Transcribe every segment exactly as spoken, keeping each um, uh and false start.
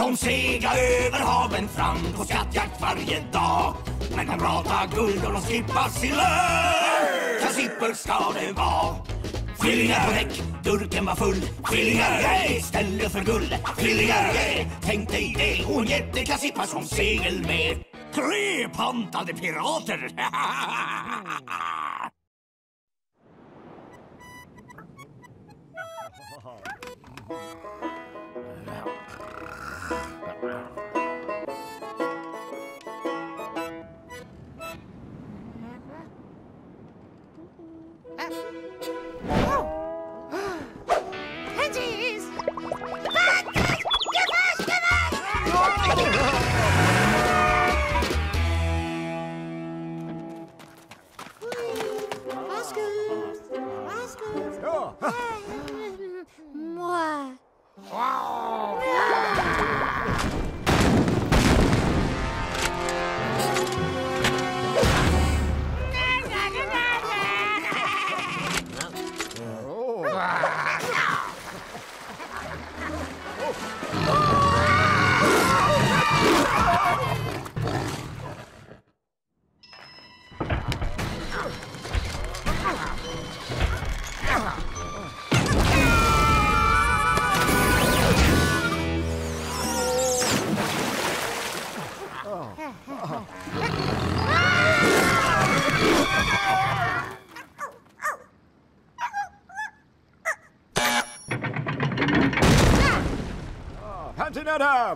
De seglar över haven fram på skattjakt varje dag. Men de pratar guld och de skippar silver. Kassipper ska det vara. Tvillingar på däck, durken var full. Tvillingar, yeah, istället för guld. Tvillingar, yeah, tänk dig det. Och en jättekasippa som segel med tre pantade pirater. Adam!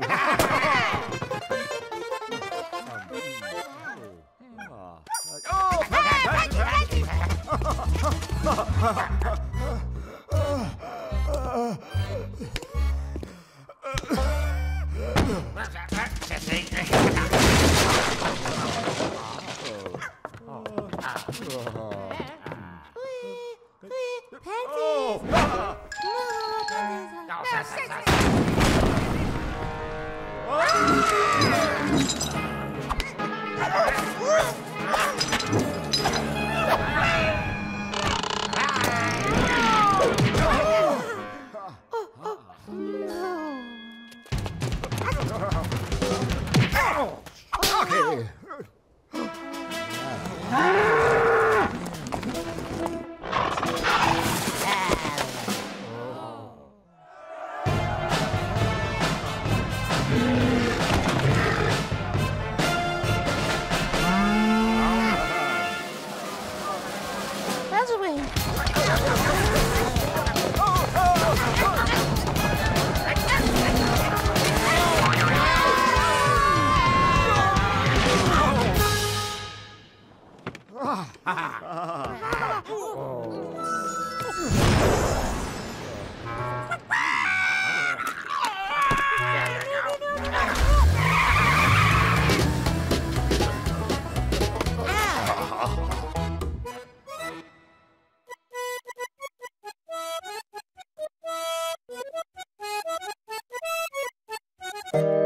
you